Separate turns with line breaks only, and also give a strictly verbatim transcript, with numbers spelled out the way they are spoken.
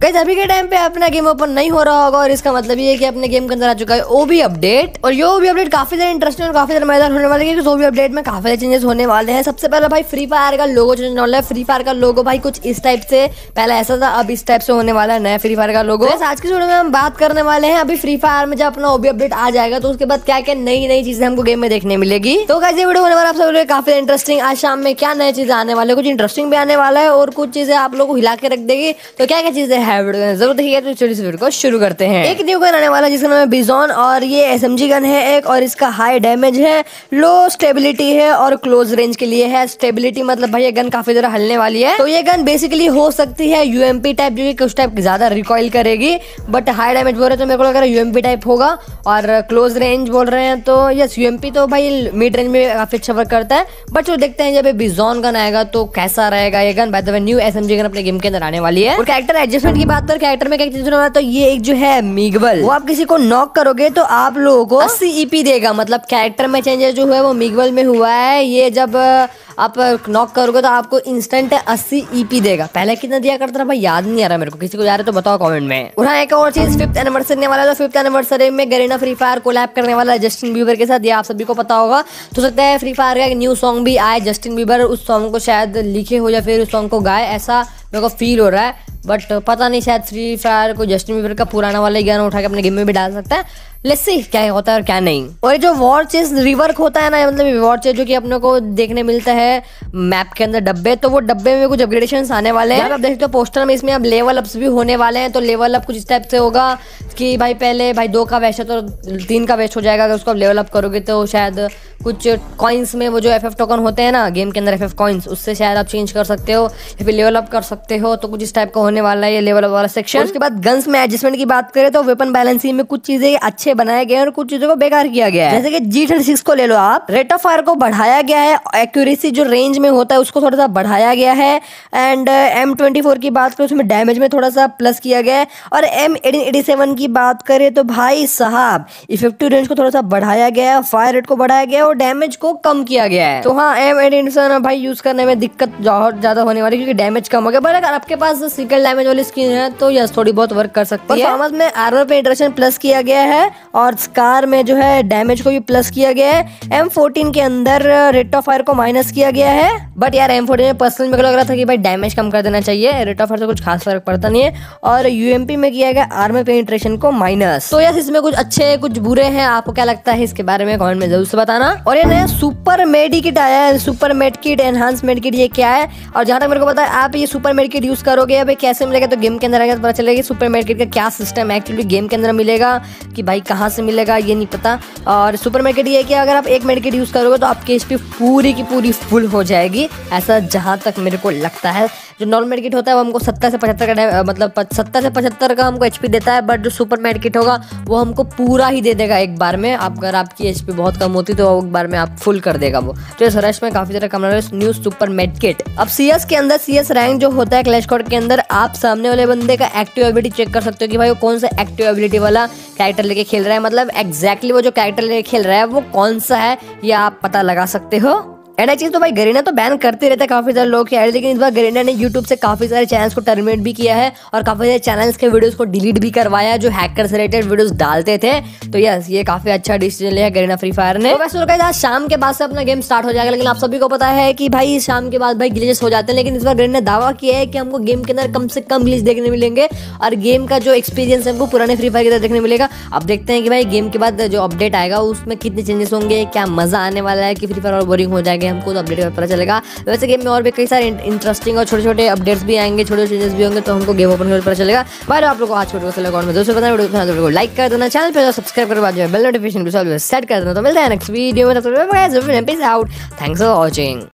Guys अभी के time पे अपना गेम ओपन नहीं हो रहा होगा और इसका मतलब ये है कि अपने गेम के अंदर आ चुका है ओबी अपडेट। और ये ओबी अपडेट काफी ज्यादा इंटरेस्टिंग और काफी ज्यादा मजेदार होने वाले हैं, क्योंकि ओबी अपडेट में काफी ज्यादा चेंजेस होने वाले हैं। सबसे पहले भाई फ्री फायर का लोगो चेंज होने वाला है। फ्री फायर का लोगो भाई कुछ इस टाइप से, पहले ऐसा था, अब इस टाइप से होने वाला है नया फ्री फायर का लोगो। आज की वीडियो में हम बात करने वाले हैं अभी फ्री फायर में जब अपना ओबी अपडेट आ जाएगा तो उसके बाद क्या क्या नई नई चीजें हमको गेम में देखने मिलेगी। तो गाइस ये वीडियो होने वाला आप सब काफी इंटरेस्टिंग। आज शाम में क्या नई चीजें आने वाले, कुछ इंटरेस्टिंग भी आने वाला है और कुछ चीजें आप लोग को हिला के रख देगी। तो क्या क्या चीजें है वीडियो जरूर देखिए। तो चलिए वीडियो को शुरू करते हैं। एक न्यू गन आने वाला है जिसका नाम है बिजॉन और ये एसएमजी गन है एक, और इसका हाई डैमेज है, लो स्टेबिलिटी है और क्लोज रेंज के लिए है। स्टेबिलिटी मतलब भाई ये गन काफी ज्यादा हलने वाली है। तो ये गन बेसिकली हो सकती है यूएमपी टाइप, जो कि कुछ टाइप ज्यादा रिकॉइल करेगी, बट हाई डैमेज बोल रहे तो मेरे को लग रहा है यूएमपी टाइप होगा। और क्लोज रेंज बोल रहे हैं तो यस यूएमपी तो भाई मिड रेंज में काफी अच्छा वर्क करता है। बट जो देखते हैं जब बिजॉन गन आएगा तो कैसा रहेगा ये gun. By the way new SMG gun अपने गेम के अंदर आने वाली है। और कैरेक्टर एडजस्टमेंट की बात करें, कैरेक्टर में क्या चीज होने वाला, तो ये एक जो है मीगवल, वो आप किसी को नॉक करोगे तो आप लोगों को अस्सी ईपी देगा। मतलब कैरेक्टर में चेंजेस जो हुआ है वो मीगवल में हुआ है। ये जब आप नॉक करोगे तो आपको इंस्टेंट अस्सी ईपी देगा। पहले कितना दिया करता था भाई याद नहीं आ रहा मेरे को, किसी को याद है तो बताओ कमेंट में। और हाँ एक और चीज, फिफ्थ एनिवर्सरी वाला है, तो फिफ्थ एनिवर्सरी में गरीना फ्री फायर कोलैब करने वाला है जस्टिन बीबर के साथ। ये आप सभी को पता होगा। तो सकता है फ्री फायर का एक न्यू सॉन्ग भी आए, जस्टिन बीबर उस सॉन्ग को शायद लिखे हो या फिर उस सॉन्ग को गाए, ऐसा मेरे को फील हो रहा है। बट पता नहीं, शायद फ्री फायर को जस्टिन बीबर का पुराना वाला गाना उठा के अपने गेम में भी डाल सकता है। लेट्स सी क्या होता है और क्या नहीं। और जो वॉर चेस रिवर्क होता है ना, मतलब वॉर चेस जो कि अपने को देखने मिलता है मैप के अंदर डब्बे, तो वो डब्बे में कुछ अपग्रेडेशंस आने वाले हैं। आप देख सकते हो पोस्टर में, इसमें अब लेवल अप्स भी होने वाले हैं। तो लेवल अप कुछ इस टाइप से होगा कि भाई पहले भाई दो का वेस्ट है तो तीन का वेस्ट हो जाएगा अगर उसको आप लेवल अप करोगे। तो शायद कुछ कॉइन्स में वो जो एफ एफ टोकन होते हैं ना गेम के अंदर, एफ एफ कॉइन्स, उससे शायद आप चेंज कर सकते हो या फिर लेवल अप कर सकते हो। तो कुछ इस टाइप का होने वाला है ये लेवल अप वाला सेक्शन। उसके बाद गन्स में एडजस्टमेंट की बात करें तो वेपन बैलेंसिंग में कुछ चीजें अच्छे बनाए गए और कुछ चीजों को बेकार किया गया है। जैसे कि जी थर्टी सिक्स को ले लो आप, रेट ऑफ फायर को बढ़ाया गया है, एक्यूरेसी जो रेंज में होता है उसको थोड़ा सा बढ़ाया गया है। एंड एम ट्वेंटी फोर की बात करें उसमें डैमेज में थोड़ा सा प्लस किया गया है। और एम एटीन एटी सेवन की बात करें तो भाई साहब इफेक्टिव रेंज को थोड़ा सा बढ़ाया गया है, फायर रेट को बढ़ाया गया है और डैमेज को कम किया गया है। तो हाँ एम एटीन भाई यूज करने में दिक्कत बहुत ज्यादा होने वाली क्योंकि डैमेज कम हो गया। बट अगर आपके पास सिंगल डैमेज वाली स्किन है तो यस थोड़ी बहुत वर्क कर सकती है। परफॉर्मेंस में आर्मर पेनिट्रेशन प्लस किया गया है और स्कार में जो है डैमेज को भी प्लस किया गया है। एम फोर्टीन के अंदर रेट ऑफ फायर को माइनस किया गया है। बट यार एम फोर्टीन में पर्सनल में लग रहा था कि भाई डैमेज कम कर देना चाहिए, रेट ऑफ फायर से कुछ खास फर्क पड़ता नहीं है। और यूएमपी में किया गया आर्मर पेनिट्रेशन को माइनस। तो यस इसमें कुछ अच्छे कुछ बुरे हैं, आपको क्या लगता है इसके बारे में कमेंट में जरूर से बताना। और ये नया सुपर मेडी किट आया है, super med kit, enhance med kit, ये क्या है और जहां तक मेरे को पता है आप ये सुपर मेड किट यूज करोगे भाई कैसे मिलेगा, तो गेम के अंदर आएगा तो पता चलेगा सुपर मेड किट का क्या सिस्टम है एक्चुअली गेम के अंदर मिलेगा कि भाई कहाँ से मिलेगा ये नहीं पता। और सुपर मेड किट ये कि अगर आप एक मेड किट यूज करोगे तो आपकी एचपी पूरी की पूरी फुल हो जाएगी, ऐसा जहां तक मेरे को लगता है। जो नॉर्मल मेड किट होता है वो हमको सत्तर से पचहत्तर का मतलब सत्तर से पचहत्तर का हमको एचपी देता है, बट जो सुपर मेड किट होगा वो हमको पूरा ही दे देगा एक बार में। आप अगर आपकी एचपी बहुत कम होती तो एक बार में आप फुल कर देगा वो। तो इस रश में काफी ज्यादा कम रहा है न्यू सुपर मेड किट। अब सीएस के अंदर सीएस रैंक जो होता है क्लैश स्क्वाड के अंदर, आप सामने वाले बंदे का एक्टिव एबिलिटी चेक कर सकते हो कि भाई वो कौन सा एक्टिव एबिलिटी वाला कैरेक्टर लेके खेल रहा है, मतलब एग्जैक्टली वो जो कैरेक्टर लेके खेल रहा है वो कौन सा है ये आप पता लगा सकते हो। एंड एक चीज तो भाई गरीना तो बैन करते रहते हैं काफी सारे लोग के, लेकिन इस बार गरीना ने यूट्यूब से काफी सारे चैनल्स को टर्मिनेट भी किया है और काफी सारे चैनल्स के वीडियोस को डिलीट भी करवाया जो हैकर से रिलेटेड वीडियोस डालते थे। तो यस ये काफी अच्छा डिसीजन लिया गरीना फ्री फायर ने। तो वैसे तो आज शाम के बाद से अपना गेम स्टार्ट हो जाएगा, लेकिन आप सभी को पता है कि भाई शाम के बाद भाई ग्लिचेस हो जाते हैं। लेकिन इस बार गरीना ने दावा किया है कि हमको गेम के अंदर कम से कम ग्लिच देखने मिलेंगे और गेम का जो एक्सपीरियंस है हमको पुराने फ्री फायर की तरह देखने मिलेगा। अब देखते हैं कि भाई गेम के बाद जो अपडेट आएगा उसमें कितने चेंजेस होंगे, क्या मजा आने वाला है कि फ्री फायर और बोरिंग हो जाएगा हमको, तो अपडेट चलेगा। वैसे गेम में और भी कई सारे इंटरेस्टिंग और छोटे छोटे अपडेट्स भी आएंगे, छोटे छोटे चेंजेस भी होंगे, तो हमको गेम ओपन करके पता चलेगा। बाय आप लोग को आज वीडियो को लगा में दोस्तों बताना, वीडियो को लाइक कर देना, चैनल पे सब्सक्राइब कर बाद बेल नोटिफिकेशन भी सेट कर देना। तो मिलते हैं नेक्स्ट वीडियो में, तब तक peace out, thanks for watching.